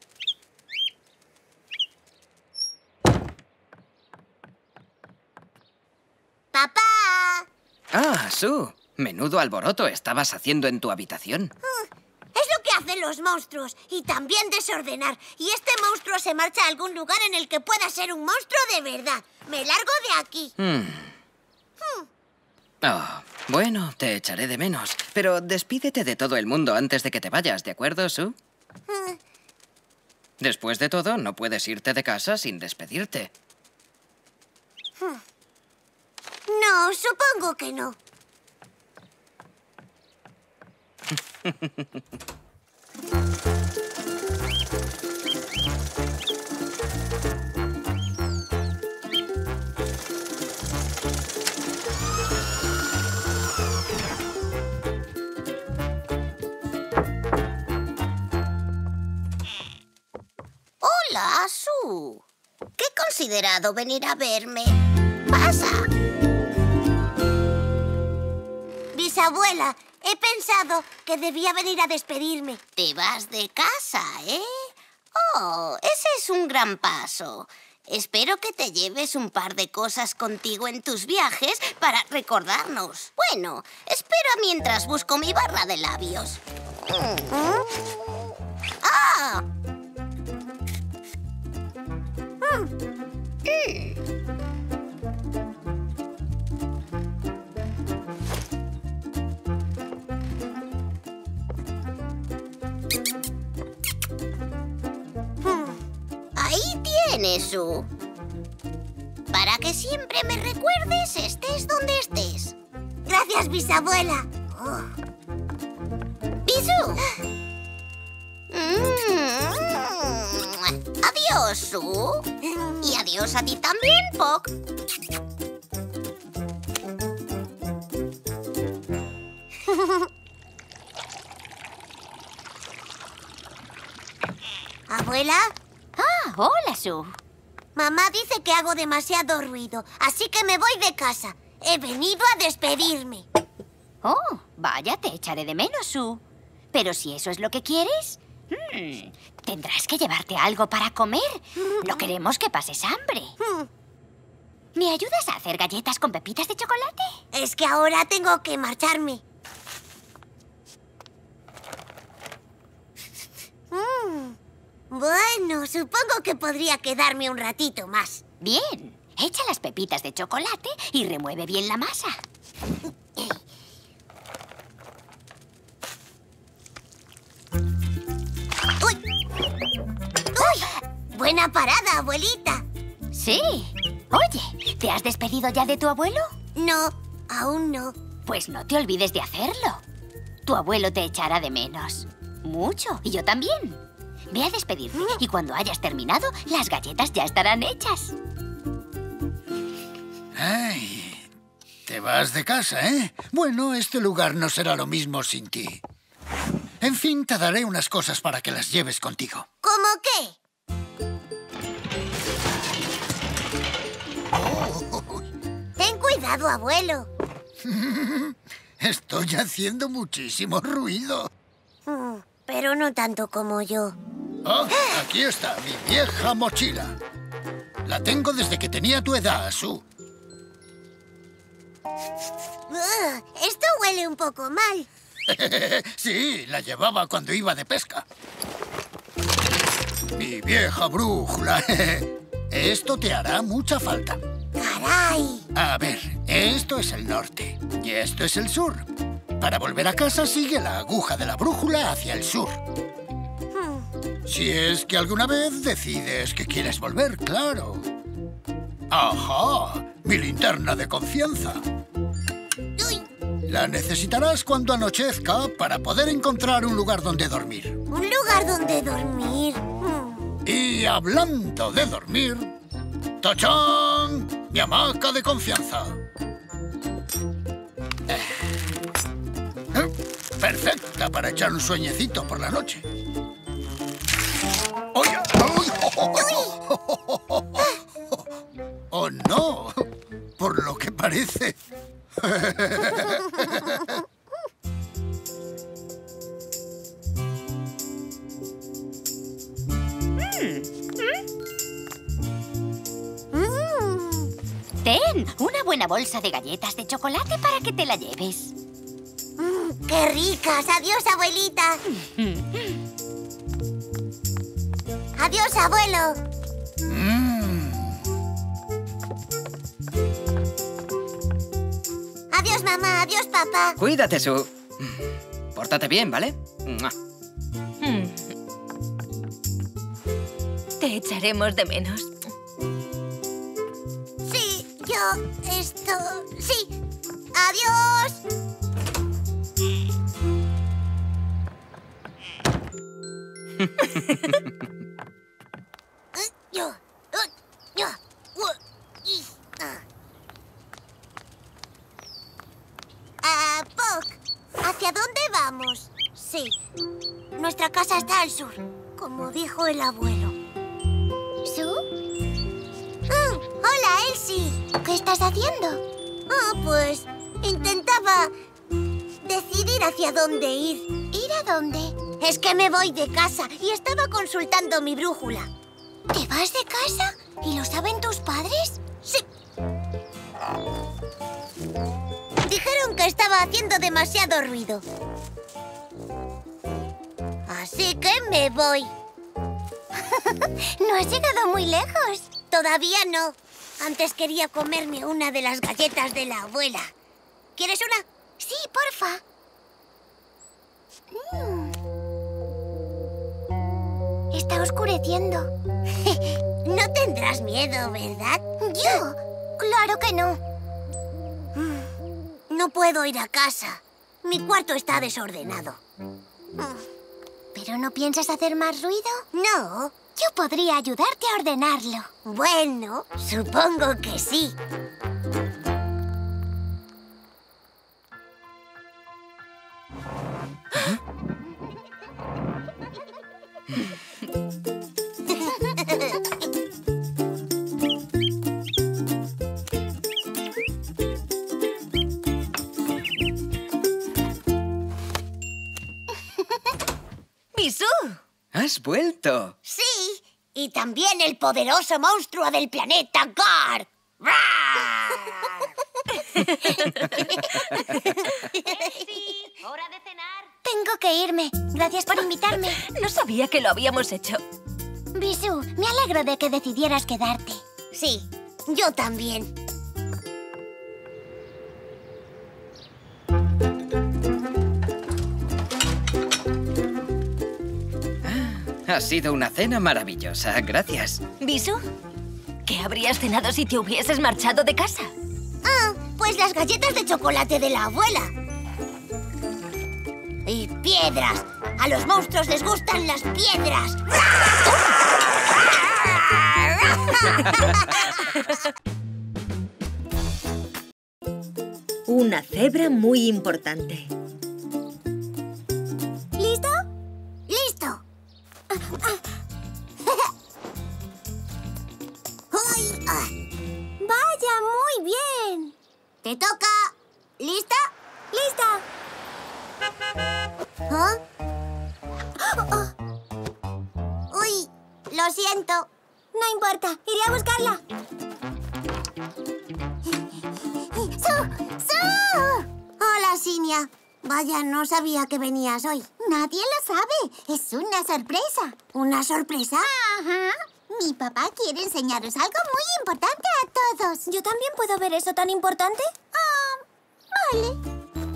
Speaker 2: ¡Papá!
Speaker 1: Ah, Sue. Menudo alboroto estabas haciendo en tu habitación.
Speaker 2: Es lo que hacen los monstruos. Y también desordenar. Y este monstruo se marcha a algún lugar en el que pueda ser un monstruo de verdad. Me largo de aquí.
Speaker 1: Oh, bueno, te echaré de menos. Pero despídete de todo el mundo antes de que te vayas, ¿de acuerdo, Sue? Después de todo, no puedes irte de casa sin despedirte.
Speaker 2: No, supongo que no. Hola, Sue. ¿Qué he considerado venir a verme? Pasa. Bisabuela, he pensado que debía venir a despedirme. Te vas de casa, ¿eh? Oh, ese es un gran paso. Espero que te lleves un par de cosas contigo en tus viajes para recordarnos. Bueno, espera mientras busco mi barra de labios. ¡Ah! Ahí tienes, Sue. Para que siempre me recuerdes, estés donde estés. Gracias, bisabuela. ¡Bisú! Adiós, Sue. Y adiós a ti también, Puck. ¿Abuela?
Speaker 4: Ah, hola, Sue.
Speaker 2: Mamá dice que hago demasiado ruido, así que me voy de casa. He venido a despedirme.
Speaker 4: Oh, vaya, te echaré de menos, Sue. Pero si eso es lo que quieres, tendrás que llevarte algo para comer. No queremos que pases hambre. ¿Me ayudas a hacer galletas con pepitas de chocolate?
Speaker 2: Es que ahora tengo que marcharme. Bueno, supongo que podría quedarme un ratito más.
Speaker 4: Bien, echa las pepitas de chocolate y remueve bien la masa.
Speaker 2: ¡Uy! ¡Uy! Buena parada, abuelita.
Speaker 4: Sí. Oye, ¿te has despedido ya de tu abuelo?
Speaker 2: No, aún no.
Speaker 4: Pues no te olvides de hacerlo. Tu abuelo te echará de menos. Mucho. Y yo también. Ve a despedirte y cuando hayas terminado, las galletas ya estarán hechas.
Speaker 3: Ay, te vas de casa, ¿eh? Bueno, este lugar no será lo mismo sin ti. En fin, te daré unas cosas para que las lleves contigo.
Speaker 2: ¿Cómo qué? Ten cuidado, abuelo.
Speaker 3: Estoy haciendo muchísimo ruido.
Speaker 2: Pero no tanto como yo.
Speaker 3: Oh, aquí está mi vieja mochila. La tengo desde que tenía tu edad, Sue.
Speaker 2: Esto huele un poco mal.
Speaker 3: Sí, la llevaba cuando iba de pesca. Mi vieja brújula. Esto te hará mucha falta.
Speaker 2: ¡Caray!
Speaker 3: A ver, esto es el norte y esto es el sur. Para volver a casa, sigue la aguja de la brújula hacia el sur. Si es que alguna vez decides que quieres volver, claro. ¡Ajá! Mi linterna de confianza.
Speaker 2: Uy,
Speaker 3: La necesitarás cuando anochezca para poder encontrar un lugar donde dormir.
Speaker 2: un lugar donde dormir.
Speaker 3: Y hablando de dormir... ¡Tachán! Mi hamaca de confianza. Perfecta para echar un sueñecito por la noche. ¡Oye! ¡Oh, no! Por lo que parece...
Speaker 4: Ten, una buena bolsa de galletas de chocolate para que te la lleves.
Speaker 2: ¡Qué ricas! ¡Adiós, abuelita! ¡Adiós, abuelo! ¡Adiós, mamá! ¡Adiós, papá!
Speaker 1: Cuídate, Sue. Pórtate bien, ¿vale? ¡Mua!
Speaker 6: Te echaremos de menos.
Speaker 2: Sí, sí. ¡Adiós! Puck, ¿hacia dónde vamos? Sí, nuestra casa está al sur, como dijo el abuelo. ¿Sue? Hola, Elsie. ¿Qué estás haciendo? Pues intentaba decidir hacia dónde ir. ¿Ir a dónde? Es que me voy de casa y estaba consultando mi brújula. ¿Te vas de casa? ¿Y lo saben tus padres? Sí. Dijeron que estaba haciendo demasiado ruido. Así que me voy. ¿No has llegado muy lejos? Todavía no. Antes quería comerme una de las galletas de la abuela. ¿Quieres una? Sí, porfa. Está oscureciendo. No tendrás miedo, ¿verdad? ¿Yo? Claro que no. No puedo ir a casa. Mi cuarto está desordenado. ¿Pero no piensas hacer más ruido? No. Yo podría ayudarte a ordenarlo. Bueno, supongo que sí.
Speaker 6: ¡Bisú!
Speaker 1: ¡Has vuelto!
Speaker 2: Sí, y también el poderoso monstruo del planeta Gar.
Speaker 4: ¡Hora de cenar!
Speaker 2: Tengo que irme. Gracias por invitarme.
Speaker 6: No sabía que lo habíamos hecho.
Speaker 2: Bisú, me alegro de que decidieras quedarte. Sí, yo también.
Speaker 1: Ha sido una cena maravillosa, gracias.
Speaker 6: ¿Bisú? ¿Qué habrías cenado si te hubieses marchado de casa?
Speaker 2: Ah, pues las galletas de chocolate de la abuela. Y piedras. A los monstruos les gustan las piedras.
Speaker 6: Una cebra muy importante.
Speaker 2: ¿Listo? ¡Listo! ¡Uy! Ah. ¡Vaya, muy bien! ¡Te toca! ¿Lista? ¡Lista! ¿Ah? ¡Uy! Lo siento. No importa, iré a buscarla. ¡Su! Hola, Sinia. Vaya, no sabía que venías hoy. Nadie lo sabe. Es una sorpresa. ¿Una sorpresa? Ajá. Mi papá quiere enseñaros algo muy importante a todos. ¿Yo también puedo ver eso tan importante? Vale.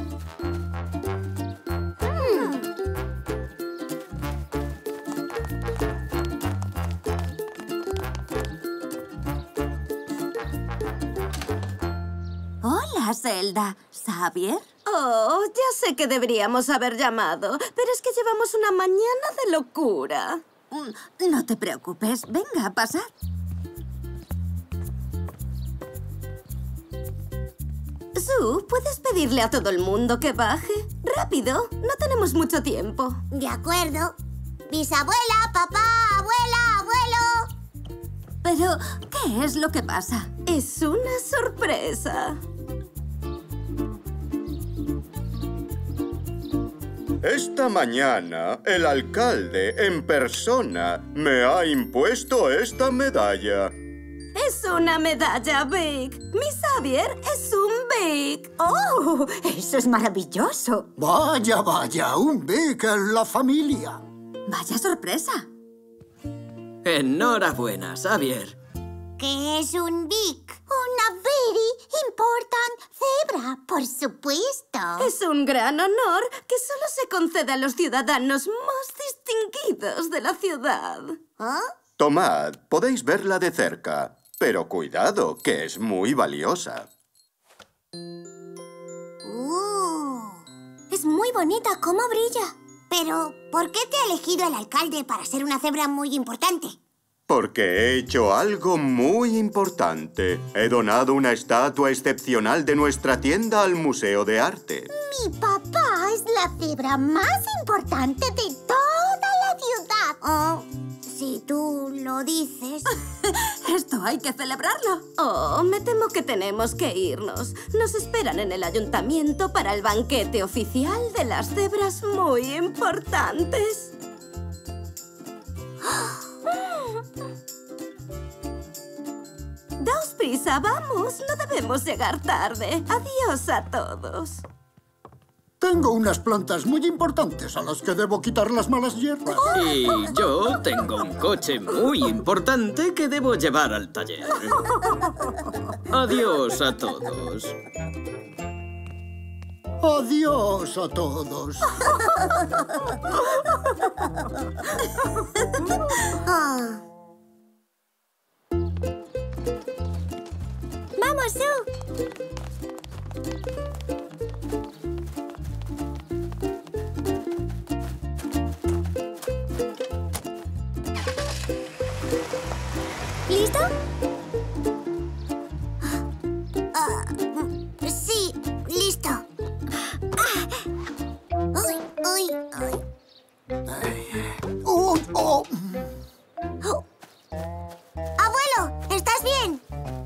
Speaker 7: Hola, Zelda. ¿Xavier? Oh, ya sé que deberíamos haber llamado, pero es que llevamos una mañana de locura. No te preocupes. Venga, pasad. Sue, ¿puedes pedirle a todo el mundo que baje? ¡Rápido! No tenemos mucho tiempo.
Speaker 2: De acuerdo. Bisabuela, papá, abuela, abuelo.
Speaker 7: Pero, ¿qué es lo que pasa? Es una sorpresa.
Speaker 5: Esta mañana, el alcalde, en persona, me ha impuesto esta medalla.
Speaker 7: Es una medalla Big. Mi Xavier es un Big.
Speaker 8: ¡Oh! ¡Eso es maravilloso!
Speaker 3: Vaya, vaya, un Big en la familia.
Speaker 7: Vaya sorpresa.
Speaker 1: Enhorabuena, Xavier.
Speaker 2: ¿Qué es un Big? Una very important zebra, por supuesto.
Speaker 7: Es un gran honor que solo se concede a los ciudadanos más distinguidos de la ciudad.
Speaker 2: ¿Ah?
Speaker 5: Tomad, podéis verla de cerca. Pero cuidado, que es muy valiosa.
Speaker 2: Es muy bonita, cómo brilla. Pero, ¿por qué te ha elegido el alcalde para ser una cebra muy importante?
Speaker 5: Porque he hecho algo muy importante. He donado una estatua excepcional de nuestra tienda al Museo de Arte.
Speaker 2: Mi papá es la cebra más importante de toda la ciudad. Oh, si tú lo dices.
Speaker 7: Esto hay que celebrarlo. Oh, me temo que tenemos que irnos. Nos esperan en el ayuntamiento para el banquete oficial de las cebras muy importantes. Daos prisa, vamos. No debemos llegar tarde. Adiós a todos.
Speaker 3: Tengo unas plantas muy importantes a las que debo quitar las malas hierbas.
Speaker 1: Y yo tengo un coche muy importante que debo llevar al taller. Adiós a todos.
Speaker 3: Adiós a todos.
Speaker 2: ¡Vamos, Sue! ¿Listo? Sí, listo. Uy, uy, uy. Abuelo, ¿estás bien?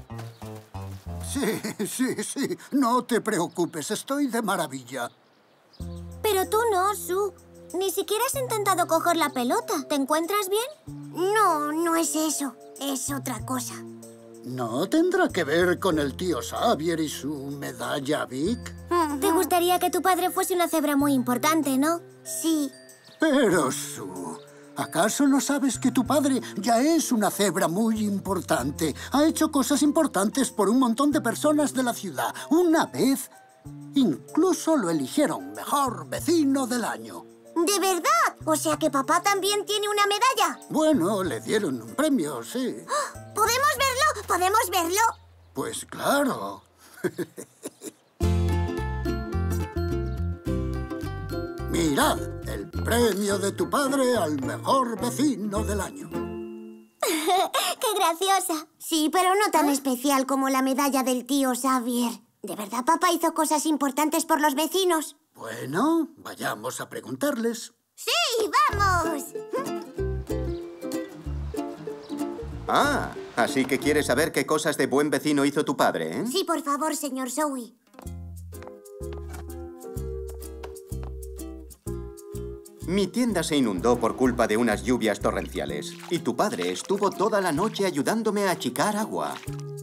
Speaker 3: Sí. No te preocupes, estoy de maravilla.
Speaker 2: Pero tú no, Sue. Ni siquiera has intentado coger la pelota. ¿Te encuentras bien? No, no es eso. Es otra cosa.
Speaker 3: ¿No tendrá que ver con el tío Xavier y su medalla Vic?
Speaker 2: Te gustaría que tu padre fuese una cebra muy importante, ¿no? Sí.
Speaker 3: Pero, Sue, ¿acaso no sabes que tu padre ya es una cebra muy importante? Ha hecho cosas importantes por un montón de personas de la ciudad. Una vez, incluso lo eligieron mejor vecino del año.
Speaker 2: ¿De verdad? O sea que papá también tiene una medalla.
Speaker 3: Bueno, le dieron un premio, sí.
Speaker 2: ¿Podemos verlo? ¿Podemos verlo?
Speaker 3: Pues claro. Mirad, el premio de tu padre al mejor vecino del año.
Speaker 2: ¡Qué graciosa! Sí, pero no tan especial como la medalla del tío Xavier. ¿De verdad papá hizo cosas importantes por los vecinos?
Speaker 3: Bueno, vayamos a preguntarles.
Speaker 2: ¡Sí, vamos!
Speaker 5: Ah, así que quieres saber qué cosas de buen vecino hizo tu padre, ¿eh?
Speaker 2: Sí, por favor, señor Zowie.
Speaker 5: Mi tienda se inundó por culpa de unas lluvias torrenciales. Y tu padre estuvo toda la noche ayudándome a achicar agua.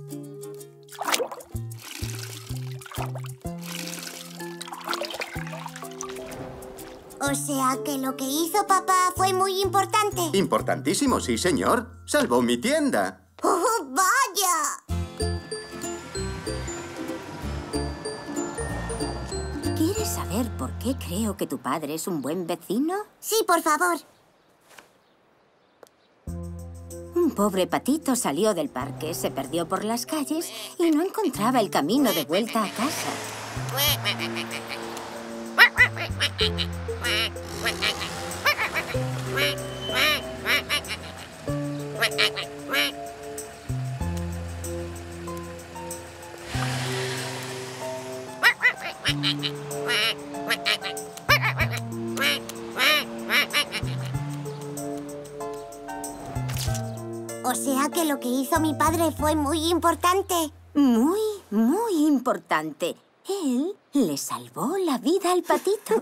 Speaker 2: O sea que lo que hizo papá fue muy importante.
Speaker 5: Importantísimo, sí, señor. Salvó mi tienda.
Speaker 2: ¡Oh, vaya!
Speaker 8: ¿Quieres saber por qué creo que tu padre es un buen vecino?
Speaker 2: Sí, por favor.
Speaker 8: Un pobre patito salió del parque, se perdió por las calles y no encontraba el camino de vuelta a casa.
Speaker 2: O sea que lo que hizo mi padre fue muy importante.
Speaker 8: Muy, muy importante. Él le salvó la vida al patito.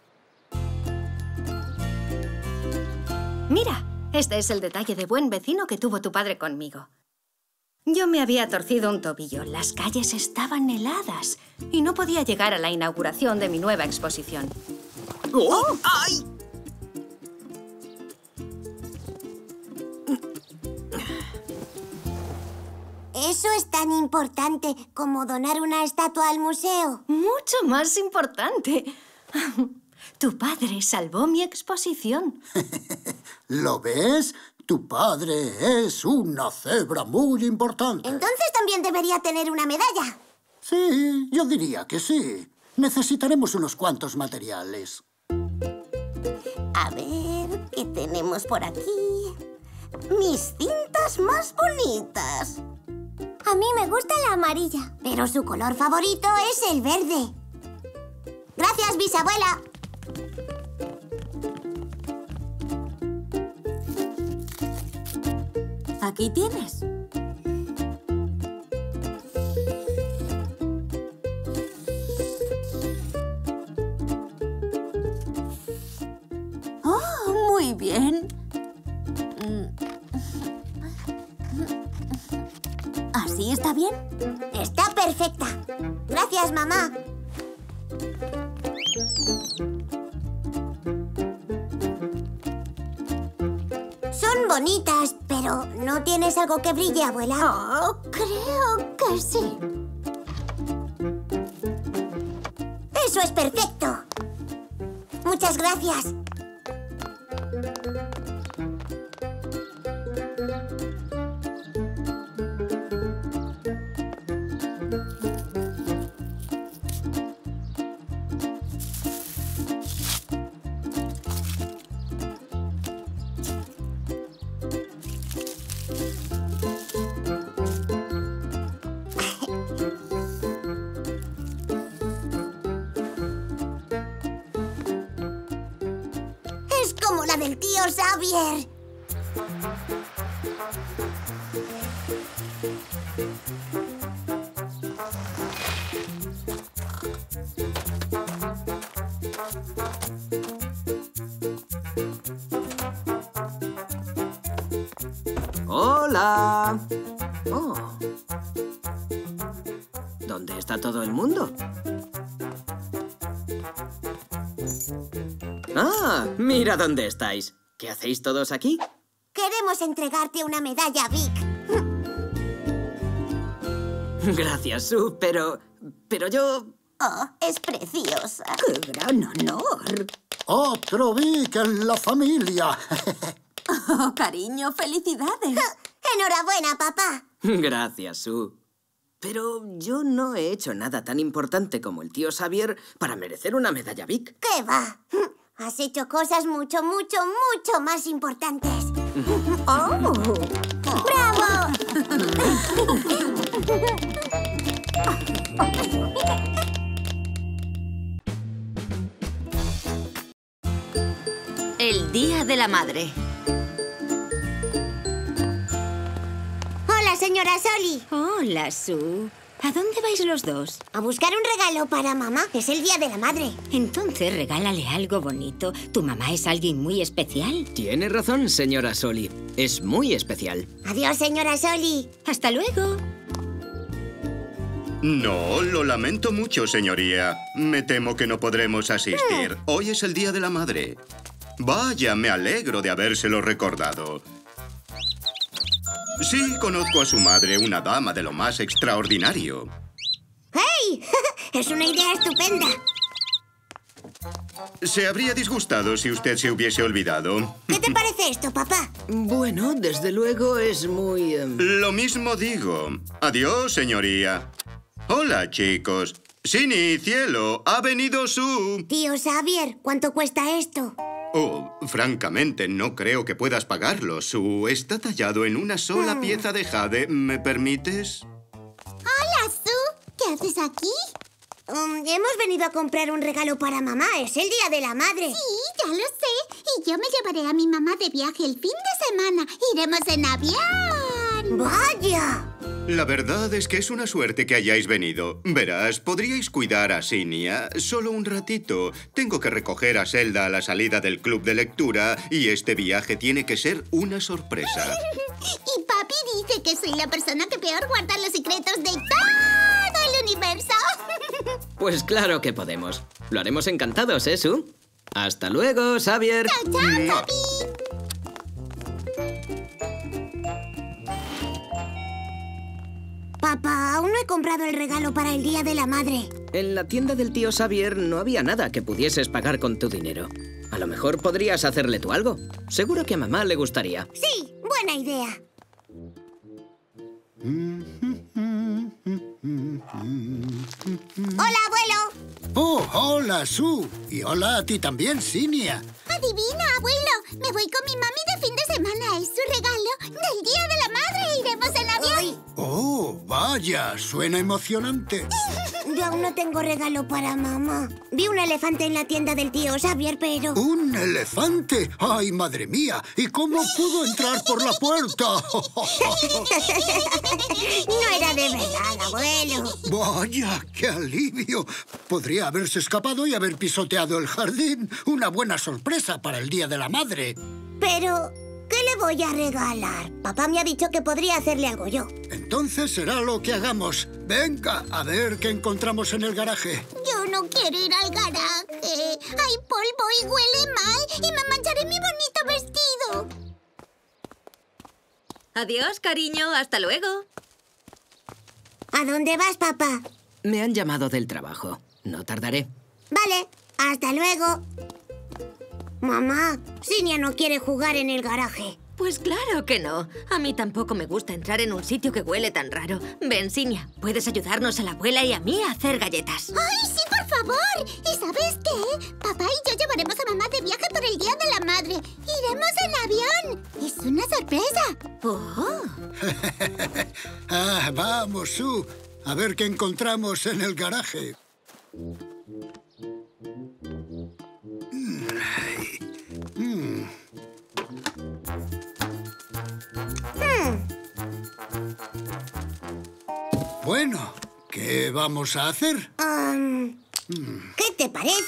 Speaker 6: Mira, este es el detalle de buen vecino que tuvo tu padre conmigo. Yo me había torcido un tobillo, las calles estaban heladas y no podía llegar a la inauguración de mi nueva exposición.
Speaker 1: ¡Oh! ¡Ay!
Speaker 2: ¿Eso es tan importante como donar una estatua al museo?
Speaker 6: Mucho más importante. Tu padre salvó mi exposición.
Speaker 3: ¿Lo ves? Tu padre es una cebra muy importante.
Speaker 2: Entonces también debería tener una medalla.
Speaker 3: Sí, yo diría que sí. Necesitaremos unos cuantos materiales.
Speaker 7: A ver, ¿qué tenemos por aquí? Mis cintas más bonitas.
Speaker 2: A mí me gusta la amarilla, pero su color favorito es el verde. Gracias, bisabuela.
Speaker 8: Aquí tienes. Oh, muy bien. ¿Así está bien?
Speaker 2: Está perfecta. Gracias, mamá. Son bonitas, pero ¿no tienes algo que brille, abuela?
Speaker 7: Oh, creo que sí.
Speaker 2: ¡Eso es perfecto! Muchas gracias. Es como la del tío Xavier.
Speaker 1: ¡Hola! Oh. ¿Dónde está todo el mundo? ¡Ah! ¡Mira dónde estáis! ¿Qué hacéis todos aquí?
Speaker 2: Queremos entregarte una medalla, Vic.
Speaker 1: Gracias, Sue, pero yo...
Speaker 7: Oh, es preciosa.
Speaker 8: ¡Qué gran honor!
Speaker 3: ¡Otro Vic en la familia!
Speaker 7: Oh, cariño, felicidades.
Speaker 2: Enhorabuena, papá.
Speaker 9: Gracias, Sue. Pero yo no he hecho nada tan importante como el tío Xavier para merecer una medalla Vic.
Speaker 2: ¿Qué va? Has hecho cosas mucho más importantes.
Speaker 7: ¡Oh!
Speaker 2: ¡Bravo!
Speaker 7: El Día de la Madre.
Speaker 2: Hola, señora Soli.
Speaker 8: Hola, Sue. ¿A dónde vais los dos?
Speaker 2: A buscar un regalo para mamá. Es el Día de la Madre.
Speaker 8: Entonces regálale algo bonito. Tu mamá es alguien muy especial.
Speaker 9: Tiene razón, señora Soli. Es muy especial.
Speaker 2: Adiós, señora Soli.
Speaker 8: Hasta luego.
Speaker 5: No, lo lamento mucho, señoría. Me temo que no podremos asistir. Hoy es el Día de la Madre. Vaya, me alegro de habérselo recordado. Sí, conozco a su madre, una dama de lo más extraordinario.
Speaker 2: ¡Hey! Es una idea estupenda.
Speaker 5: Se habría disgustado si usted se hubiese olvidado.
Speaker 2: ¿Qué te parece esto, papá?
Speaker 9: Bueno, desde luego es muy...
Speaker 5: Lo mismo digo. Adiós, señoría. Hola, chicos. Sini, cielo, ha venido Sue.
Speaker 2: Tío Xavier, ¿cuánto cuesta esto?
Speaker 5: Oh, francamente, no creo que puedas pagarlo, Sue. Está tallado en una sola pieza de jade. ¿Me permites?
Speaker 2: Hola, Sue. ¿Qué haces aquí? Hemos venido a comprar un regalo para mamá. Es el Día de la Madre.
Speaker 10: Sí, ya lo sé. Y yo me llevaré a mi mamá de viaje el fin de semana. Iremos en avión.
Speaker 2: ¡Vaya!
Speaker 5: La verdad es que es una suerte que hayáis venido. Verás, podríais cuidar a Sinia solo un ratito. Tengo que recoger a Zelda a la salida del club de lectura y este viaje tiene que ser una sorpresa.
Speaker 10: Y papi dice que soy la persona que peor guarda los secretos de todo el universo.
Speaker 9: Pues claro que podemos. Lo haremos encantados, ¿eh, Sue? Hasta luego, Xavier.
Speaker 10: ¡Chao, chao, papi!
Speaker 2: Papá, aún no he comprado el regalo para el Día de la Madre.
Speaker 9: En la tienda del tío Xavier no había nada que pudieses pagar con tu dinero. A lo mejor podrías hacerle tú algo. Seguro que a mamá le gustaría.
Speaker 2: Sí, buena idea. ¡Hola, abuelo!
Speaker 3: ¡Oh, hola, Sue! Y hola a ti también, Sinia.
Speaker 10: Adivina, abuelo. Me voy con mi mami de fin de semana. Es su regalo del Día de la Madre. Iremos en avión.
Speaker 3: ¡Oh, vaya! Suena emocionante.
Speaker 2: Yo aún no tengo regalo para mamá. Vi un elefante en la tienda del tío Xavier, pero...
Speaker 3: ¡Un elefante! ¡Ay, madre mía! ¿Y cómo pudo entrar por la puerta?
Speaker 2: No era de verdad, abuelo.
Speaker 3: ¡Vaya, qué alivio! Podría haberse escapado y haber pisoteado el jardín. Una buena sorpresa para el Día de la Madre.
Speaker 2: Pero... ¿qué le voy a regalar? Papá me ha dicho que podría hacerle algo yo.
Speaker 3: Entonces será lo que hagamos. Venga, a ver qué encontramos en el garaje.
Speaker 10: Yo no quiero ir al garaje. Hay polvo y huele mal. Y me mancharé mi bonito vestido.
Speaker 7: Adiós, cariño. Hasta luego.
Speaker 2: ¿A dónde vas, papá?
Speaker 9: Me han llamado del trabajo. No tardaré.
Speaker 2: Vale, hasta luego. Mamá, Sinia no quiere jugar en el garaje.
Speaker 7: Pues claro que no. A mí tampoco me gusta entrar en un sitio que huele tan raro. Ven, Sinia, puedes ayudarnos a la abuela y a mí a hacer galletas.
Speaker 10: ¡Ay, sí, por favor! ¿Y sabes qué? Papá y yo llevaremos a mamá de viaje por el Día de la Madre. ¡Iremos en avión! ¡Es una sorpresa!
Speaker 7: ¡Oh!
Speaker 3: Vamos, Sue. A ver qué encontramos en el garaje. Bueno, ¿qué vamos a hacer?
Speaker 2: ¿Qué te parece?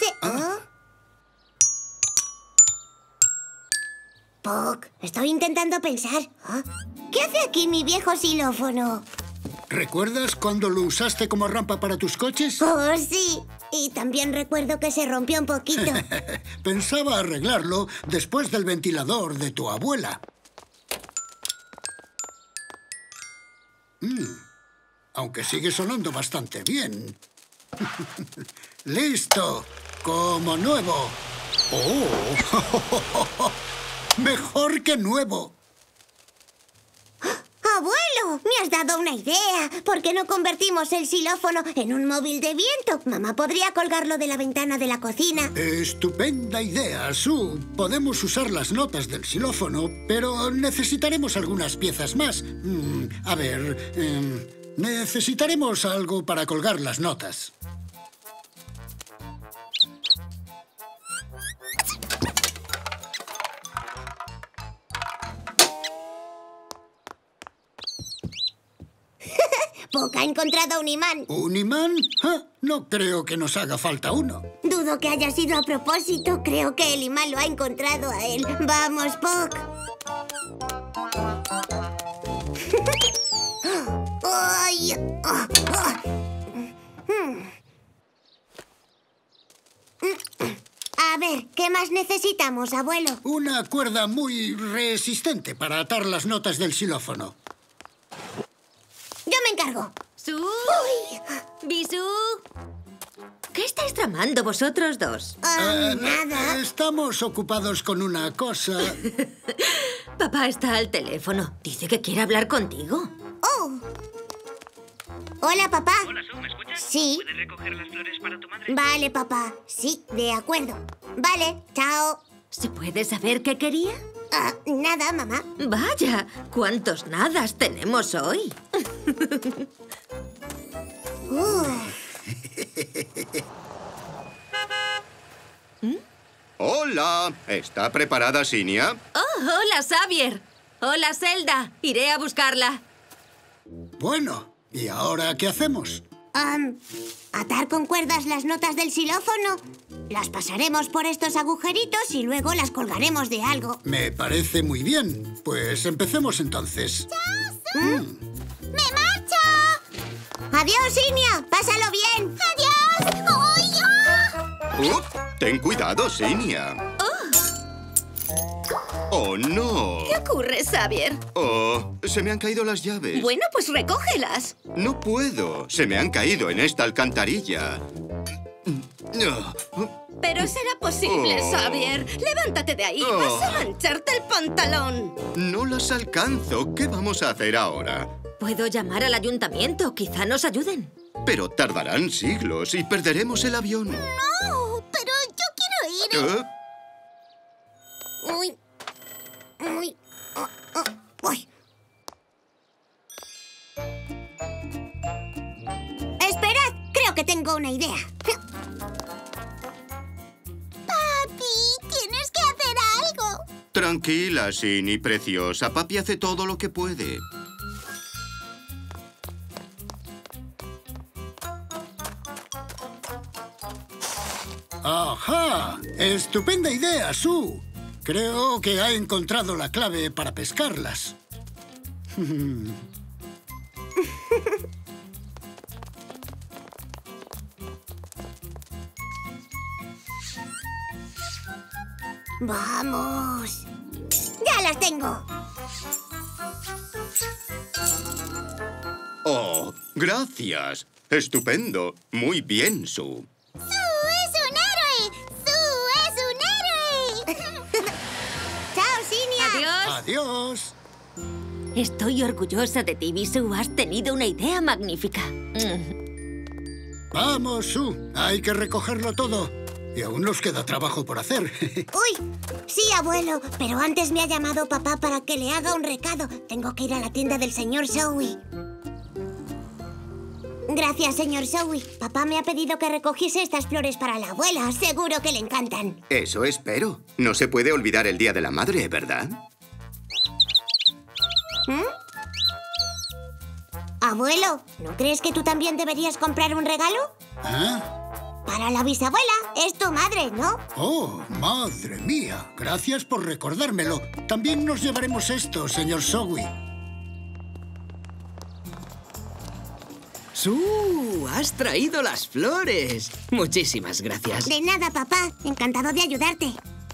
Speaker 2: Puck, estoy intentando pensar. ¿Qué hace aquí mi viejo xilófono?
Speaker 3: ¿Recuerdas cuando lo usaste como rampa para tus coches?
Speaker 2: Oh, sí. Y también recuerdo que se rompió un poquito.
Speaker 3: Pensaba arreglarlo después del ventilador de tu abuela. Aunque sigue sonando bastante bien. ¡Listo! ¡Como nuevo! ¡Oh! ¡Mejor que nuevo!
Speaker 2: ¡Abuelo! Me has dado una idea. ¿Por qué no convertimos el xilófono en un móvil de viento? Mamá podría colgarlo de la ventana de la cocina.
Speaker 3: Estupenda idea, Sue. Podemos usar las notas del xilófono, pero necesitaremos algunas piezas más. A ver, necesitaremos algo para colgar las notas.
Speaker 2: Puck ha encontrado un imán.
Speaker 3: ¿Un imán? Ah, no creo que nos haga falta uno.
Speaker 2: Dudo que haya sido a propósito. Creo que el imán lo ha encontrado a él. ¡Vamos, Puck! ¡Ay! A ver, ¿qué más necesitamos, abuelo?
Speaker 3: Una cuerda muy resistente para atar las notas del xilófono.
Speaker 2: Yo me encargo.
Speaker 7: ¡Su! ¡Bisú! ¿Qué estáis tramando vosotros dos?
Speaker 2: Nada.
Speaker 3: Estamos ocupados con una cosa.
Speaker 7: Papá está al teléfono. Dice que quiere hablar contigo.
Speaker 2: Oh. Hola, papá.
Speaker 11: Hola, Sue, ¿me escuchas?
Speaker 2: Sí.
Speaker 11: ¿Puedes recoger las flores para tu madre?
Speaker 2: Vale, papá. Sí, de acuerdo. Vale, chao.
Speaker 7: ¿Se puede saber qué quería?
Speaker 2: Nada, mamá.
Speaker 7: Vaya, ¿cuántos nadas tenemos hoy?
Speaker 5: ¡Hola! ¿Está preparada, Sinia?
Speaker 7: ¡Oh, hola, Xavier! ¡Hola, Zelda! Iré a buscarla.
Speaker 3: Bueno, ¿y ahora qué hacemos?
Speaker 2: Atar con cuerdas las notas del xilófono. Las pasaremos por estos agujeritos y luego las colgaremos de algo.
Speaker 3: Me parece muy bien. Pues empecemos entonces.
Speaker 2: ¡Me marcho! ¡Adiós, Sinia! ¡Pásalo bien! ¡Adiós! ¡Ay,
Speaker 5: Ten cuidado, Sinia. ¡Oh, no!
Speaker 7: ¿Qué ocurre, Xavier?
Speaker 5: ¡Oh! Se me han caído las llaves.
Speaker 7: Bueno, pues recógelas.
Speaker 5: No puedo. Se me han caído en esta alcantarilla.
Speaker 7: Pero será posible,
Speaker 5: Oh.
Speaker 7: Xavier. Levántate de ahí.
Speaker 5: Oh.
Speaker 7: Vas a mancharte el pantalón.
Speaker 5: No las alcanzo. ¿Qué vamos a hacer ahora?
Speaker 7: Puedo llamar al ayuntamiento. Quizá nos ayuden.
Speaker 5: Pero tardarán siglos y perderemos el avión.
Speaker 2: no! ¡Pero yo quiero ir! ¡Uy! ¡Uy! ¡Uy! ¡Esperad! Creo que tengo una idea.
Speaker 10: Papi, tienes que hacer algo.
Speaker 5: Tranquila, Sini, preciosa. Papi hace todo lo que puede.
Speaker 3: ¡Ajá! ¡Estupenda idea, Sue! Creo que ha encontrado la clave para pescarlas.
Speaker 2: ¡Vamos! ¡Ya las tengo!
Speaker 5: ¡Oh! ¡Gracias! ¡Estupendo! Muy bien, Sue.
Speaker 10: ¡Sue es un héroe! ¡Sue es un héroe!
Speaker 2: ¡Chao, Sinia!
Speaker 7: ¡Adiós!
Speaker 3: ¡Adiós!
Speaker 7: Estoy orgullosa de ti, Bisú. Has tenido una idea magnífica.
Speaker 3: Vamos, Sue. Hay que recogerlo todo. Y aún nos queda trabajo por hacer.
Speaker 2: ¡Uy! Sí, abuelo, pero antes me ha llamado papá para que le haga un recado. Tengo que ir a la tienda del señor Zowie. Gracias, señor Zowie. Papá me ha pedido que recogiese estas flores para la abuela. Seguro que le encantan.
Speaker 5: Eso espero. No se puede olvidar el Día de la Madre, ¿verdad?
Speaker 2: Abuelo, ¿no crees que tú también deberías comprar un regalo?
Speaker 3: ¿Ah?
Speaker 2: Para la bisabuela. Es tu madre, ¿no?
Speaker 3: ¡Oh, madre mía! Gracias por recordármelo. También nos llevaremos esto, señor Zowie.
Speaker 9: ¡Sue! ¡Has traído las flores! Muchísimas gracias.
Speaker 2: De nada, papá. Encantado de ayudarte.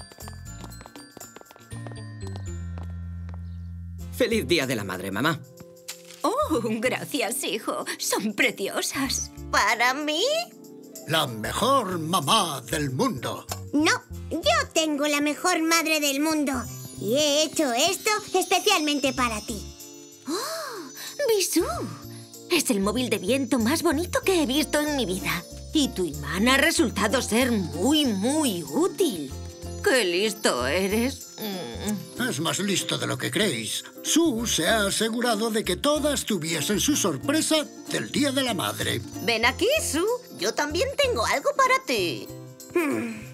Speaker 9: ¡Feliz Día de la Madre, mamá!
Speaker 7: Oh, gracias, hijo. Son preciosas.
Speaker 2: ¿Para mí?
Speaker 3: La mejor mamá del mundo.
Speaker 2: No, yo tengo la mejor madre del mundo. Y he hecho esto especialmente para ti.
Speaker 12: ¡Oh! ¡Bisú! Es el móvil de viento más bonito que he visto en mi vida. Y tu imán ha resultado ser muy, muy útil. ¡Qué listo eres!
Speaker 3: Es más listo de lo que creéis. Sue se ha asegurado de que todas tuviesen su sorpresa del Día de la Madre.
Speaker 12: Ven aquí, Sue. Yo también tengo algo para ti.